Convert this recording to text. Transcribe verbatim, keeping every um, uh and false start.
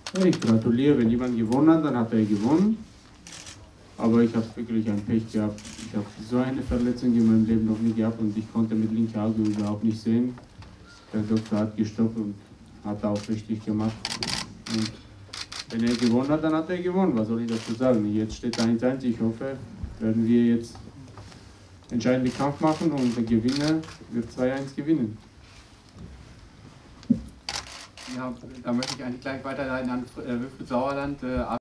Ich gratuliere, wenn jemand gewonnen hat, dann hat er gewonnen. Aber ich habe wirklich ein Pech gehabt. Ich habe so eine Verletzung in meinem Leben noch nie gehabt und ich konnte mit linkem Auge überhaupt nicht sehen. Der Doktor hat gestoppt und hat auch richtig gemacht. Und wenn er gewonnen hat, dann hat er gewonnen. Was soll ich dazu sagen? Jetzt steht eins eins. Ich hoffe, werden wir jetzt entscheidenden Kampf machen und der Gewinner wird zwei eins gewinnen. Ja, da möchte ich eigentlich gleich weiterleiten an Wilfried Sauerland.